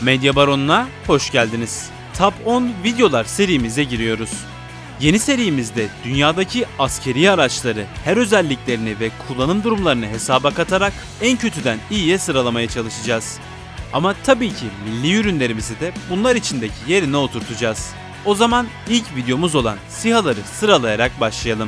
Medya Baronu'na hoş geldiniz. Top 10 videolar serimize giriyoruz. Yeni serimizde dünyadaki askeri araçları, her özelliklerini ve kullanım durumlarını hesaba katarak en kötüden iyiye sıralamaya çalışacağız. Ama tabii ki milli ürünlerimizi de bunlar içindeki yerine oturtacağız. O zaman ilk videomuz olan SİHA'ları sıralayarak başlayalım.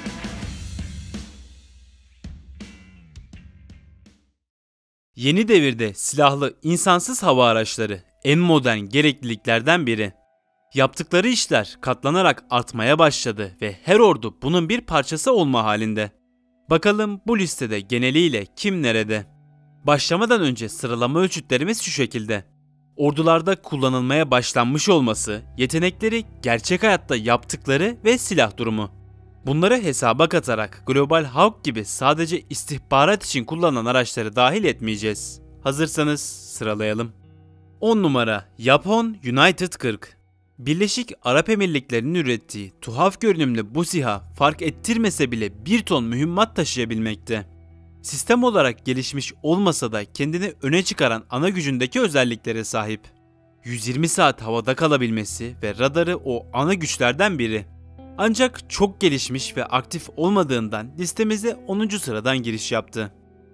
Yeni devirde silahlı insansız hava araçları en modern gerekliliklerden biri. Yaptıkları işler katlanarak artmaya başladı ve her ordu bunun bir parçası olma halinde. Bakalım bu listede geneliyle kim nerede? Başlamadan önce sıralama ölçütlerimiz şu şekilde. Ordularda kullanılmaya başlanmış olması, yetenekleri, gerçek hayatta yaptıkları ve silah durumu. Bunları hesaba katarak Global Hawk gibi sadece istihbarat için kullanılan araçları dahil etmeyeceğiz. Hazırsanız sıralayalım. 10 numara Japon United 40. Birleşik Arap Emirlikleri'nin ürettiği tuhaf görünümlü bu SİHA fark ettirmese bile 1 ton mühimmat taşıyabilmekte. Sistem olarak gelişmiş olmasa da kendini öne çıkaran ana gücündeki özelliklere sahip. 120 saat havada kalabilmesi ve radarı o ana güçlerden biri. Ancak çok gelişmiş ve aktif olmadığından listemize 10. sıradan giriş yaptı.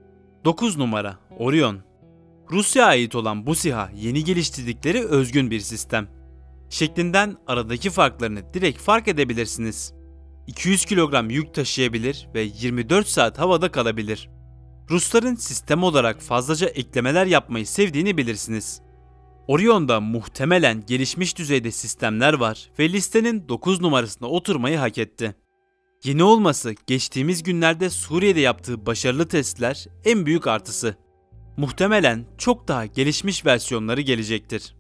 9 numara Orion. Rusya'ya ait olan bu SİHA yeni geliştirdikleri özgün bir sistem. Şeklinden aradaki farklarını direkt fark edebilirsiniz. 200 kilogram yük taşıyabilir ve 24 saat havada kalabilir. Rusların sistem olarak fazlaca eklemeler yapmayı sevdiğini bilirsiniz. Orion'da muhtemelen gelişmiş düzeyde sistemler var ve listenin 9 numarasına oturmayı hak etti. Yeni olması geçtiğimiz günlerde Suriye'de yaptığı başarılı testler en büyük artısı. Muhtemelen çok daha gelişmiş versiyonları gelecektir.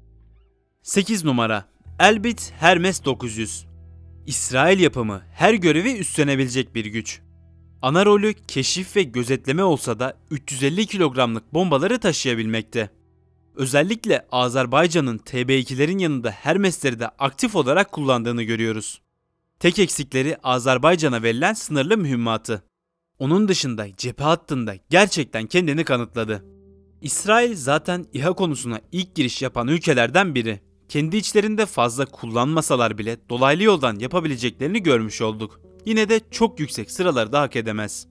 8 numara Elbit Hermes 900. İsrail yapımı her görevi üstlenebilecek bir güç. Ana rolü keşif ve gözetleme olsa da 350 kilogramlık bombaları taşıyabilmekte. Özellikle Azerbaycan'ın TB2'lerin yanında Hermes'leri de aktif olarak kullandığını görüyoruz. Tek eksikleri Azerbaycan'a verilen sınırlı mühimmatı. Onun dışında cephe hattında gerçekten kendini kanıtladı. İsrail zaten İHA konusuna ilk giriş yapan ülkelerden biri. Kendi içlerinde fazla kullanmasalar bile dolaylı yoldan yapabileceklerini görmüş olduk. Yine de çok yüksek sıraları da hak edemez.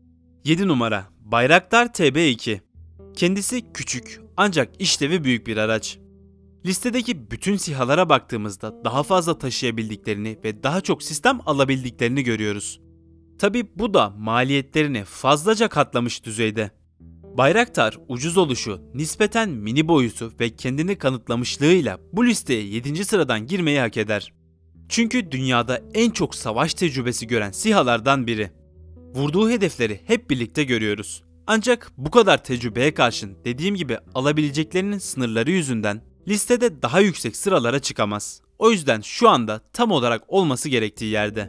7 numara Bayraktar TB2. Kendisi küçük ancak işlevi büyük bir araç. Listedeki bütün SİHA'lara baktığımızda daha fazla taşıyabildiklerini ve daha çok sistem alabildiklerini görüyoruz. Tabi bu da maliyetlerini fazlaca katlamış düzeyde. Bayraktar ucuz oluşu, nispeten mini boyutu ve kendini kanıtlamışlığıyla bu listeye 7. sıradan girmeyi hak eder. Çünkü dünyada en çok savaş tecrübesi gören SİHA'lardan biri. Vurduğu hedefleri hep birlikte görüyoruz. Ancak bu kadar tecrübeye karşın dediğim gibi alabileceklerinin sınırları yüzünden listede daha yüksek sıralara çıkamaz. O yüzden şu anda tam olarak olması gerektiği yerde.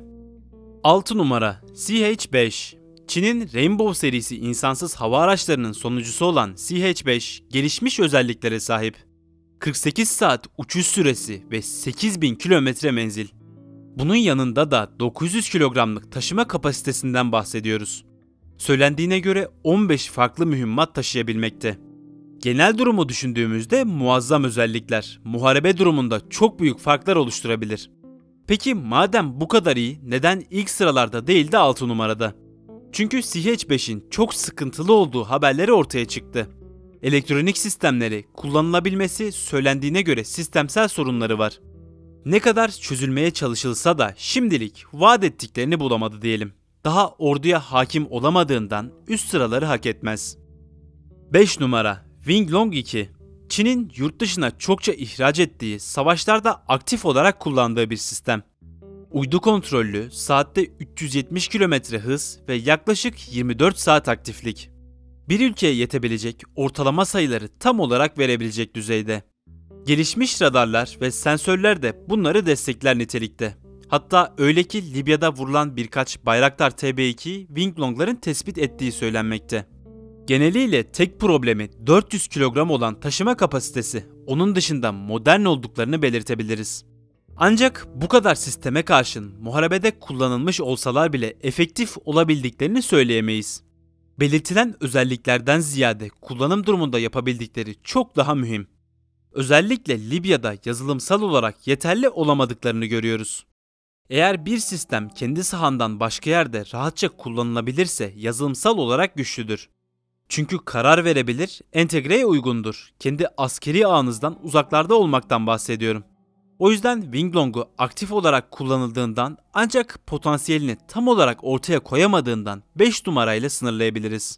6 numara CH-5. Çin'in Rainbow serisi insansız hava araçlarının sonuncusu olan CH-5 gelişmiş özelliklere sahip. 48 saat uçuş süresi ve 8000 kilometre menzil. Bunun yanında da 900 kilogramlık taşıma kapasitesinden bahsediyoruz. Söylendiğine göre 15 farklı mühimmat taşıyabilmekte. Genel durumu düşündüğümüzde muazzam özellikler, muharebe durumunda çok büyük farklar oluşturabilir. Peki madem bu kadar iyi, neden ilk sıralarda değil de 6 numarada? Çünkü CH-5'in çok sıkıntılı olduğu haberleri ortaya çıktı. Elektronik sistemleri kullanılabilmesi söylendiğine göre sistemsel sorunları var. Ne kadar çözülmeye çalışılsa da şimdilik vaat ettiklerini bulamadı diyelim. Daha orduya hakim olamadığından üst sıraları hak etmez. 5 numara Winglong 2. Çin'in yurt dışına çokça ihraç ettiği, savaşlarda aktif olarak kullandığı bir sistem. Uydu kontrollü, saatte 370 km hız ve yaklaşık 24 saat aktiflik. Bir ülkeye yetebilecek ortalama sayıları tam olarak verebilecek düzeyde. Gelişmiş radarlar ve sensörler de bunları destekler nitelikte. Hatta öyle ki Libya'da vurulan birkaç Bayraktar TB2 Winglong'ların tespit ettiği söylenmekte. Geneliyle tek problemi 400 kilogram olan taşıma kapasitesi, onun dışında modern olduklarını belirtebiliriz. Ancak bu kadar sisteme karşın muharebede kullanılmış olsalar bile efektif olabildiklerini söyleyemeyiz. Belirtilen özelliklerden ziyade kullanım durumunda yapabildikleri çok daha mühim. Özellikle Libya'da yazılımsal olarak yeterli olamadıklarını görüyoruz. Eğer bir sistem kendi sahandan başka yerde rahatça kullanılabilirse yazılımsal olarak güçlüdür. Çünkü karar verebilir, entegreye uygundur. Kendi askeri ağınızdan uzaklarda olmaktan bahsediyorum. O yüzden Winglong'u aktif olarak kullanıldığından ancak potansiyelini tam olarak ortaya koyamadığından 5 numarayla sınırlayabiliriz.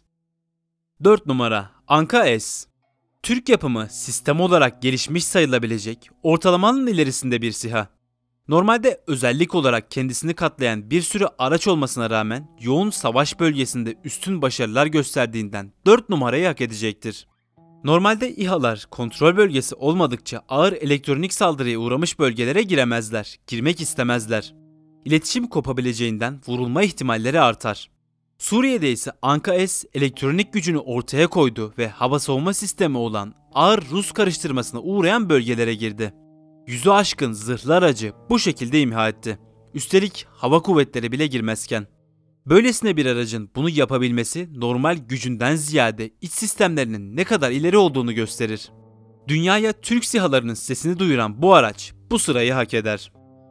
4 numara Anka-S. Türk yapımı sistem olarak gelişmiş sayılabilecek ortalamanın ilerisinde bir SİHA. Normalde özellik olarak kendisini katlayan bir sürü araç olmasına rağmen yoğun savaş bölgesinde üstün başarılar gösterdiğinden 4 numarayı hak edecektir. Normalde İHA'lar kontrol bölgesi olmadıkça ağır elektronik saldırıya uğramış bölgelere giremezler, girmek istemezler. İletişim kopabileceğinden vurulma ihtimalleri artar. Suriye'de ise Anka-S elektronik gücünü ortaya koydu ve hava savunma sistemi olan ağır Rus karıştırmasına uğrayan bölgelere girdi. Yüzü aşkın zırhlı aracı bu şekilde imha etti. Üstelik hava kuvvetleri bile girmezken. Böylesine bir aracın bunu yapabilmesi normal gücünden ziyade iç sistemlerinin ne kadar ileri olduğunu gösterir. Dünyaya Türk SİHA'larının sesini duyuran bu araç bu sırayı hak eder.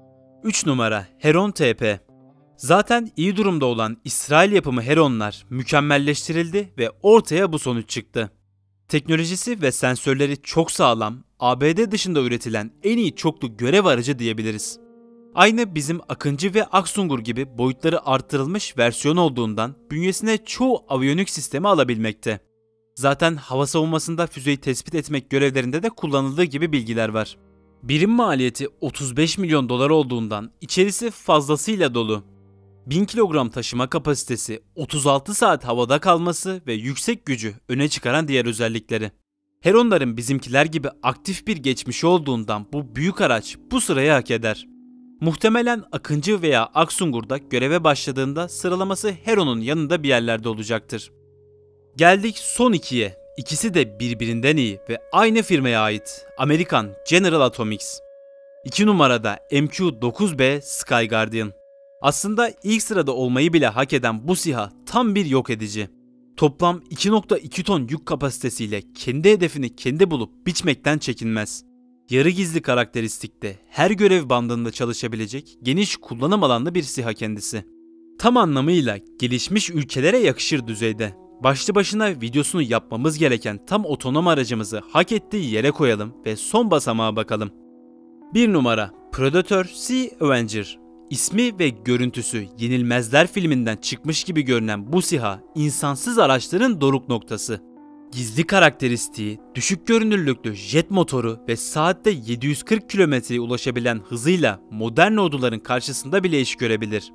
3 numara Heron TP. Zaten iyi durumda olan İsrail yapımı Heron'lar mükemmelleştirildi ve ortaya bu sonuç çıktı. Teknolojisi ve sensörleri çok sağlam, ABD dışında üretilen en iyi çoklu görev aracı diyebiliriz. Aynı bizim Akıncı ve Aksungur gibi boyutları arttırılmış versiyon olduğundan bünyesine çoğu aviyonik sistemi alabilmekte. Zaten hava savunmasında füzeyi tespit etmek görevlerinde de kullanıldığı gibi bilgiler var. Birim maliyeti 35 milyon dolar olduğundan içerisi fazlasıyla dolu. 1000 kilogram taşıma kapasitesi, 36 saat havada kalması ve yüksek gücü öne çıkaran diğer özellikleri. Heron'ların bizimkiler gibi aktif bir geçmişi olduğundan bu büyük araç bu sırayı hak eder. Muhtemelen Akıncı veya Aksungur'da göreve başladığında sıralaması Heron'un yanında bir yerlerde olacaktır. Geldik son ikiye. İkisi de birbirinden iyi ve aynı firmaya ait. Amerikan General Atomics. 2 numarada MQ-9B Sky Guardian. Aslında ilk sırada olmayı bile hak eden bu SİHA tam bir yok edici. Toplam 2.2 ton yük kapasitesiyle kendi hedefini kendi bulup biçmekten çekinmez. Yarı gizli karakteristikte her görev bandında çalışabilecek geniş kullanım alanlı bir SİHA kendisi. Tam anlamıyla gelişmiş ülkelere yakışır düzeyde. Başlı başına videosunu yapmamız gereken tam otonom aracımızı hak ettiği yere koyalım ve son basamağa bakalım. 1 numara Predator Sea Avenger. İsmi ve görüntüsü Yenilmezler filminden çıkmış gibi görünen bu SİHA insansız araçların doruk noktası. Gizli karakteristiği, düşük görünürlüklü jet motoru ve saatte 740 kilometreye ulaşabilen hızıyla modern orduların karşısında bile iş görebilir.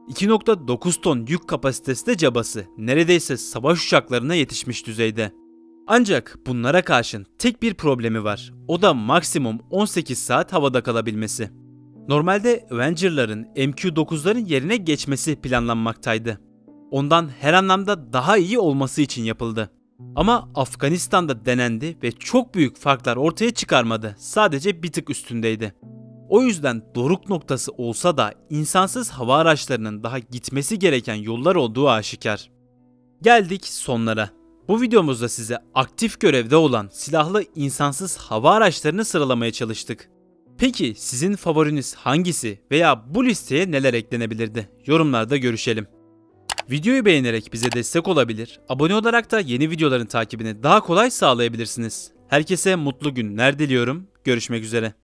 2.9 ton yük kapasitesi de cabası, neredeyse savaş uçaklarına yetişmiş düzeyde. Ancak bunlara karşın tek bir problemi var, o da maksimum 18 saat havada kalabilmesi. Normalde Avenger'ların MQ-9'ların yerine geçmesi planlanmaktaydı. Ondan her anlamda daha iyi olması için yapıldı. Ama Afganistan'da denendi ve çok büyük farklar ortaya çıkarmadı, sadece bir tık üstündeydi. O yüzden doruk noktası olsa da insansız hava araçlarının daha gitmesi gereken yollar olduğu aşikar. Geldik sonlara. Bu videomuzda size aktif görevde olan silahlı insansız hava araçlarını sıralamaya çalıştık. Peki sizin favoriniz hangisi veya bu listeye neler eklenebilirdi? Yorumlarda görüşelim. Videoyu beğenerek bize destek olabilir, abone olarak da yeni videoların takibini daha kolay sağlayabilirsiniz. Herkese mutlu günler diliyorum. Görüşmek üzere.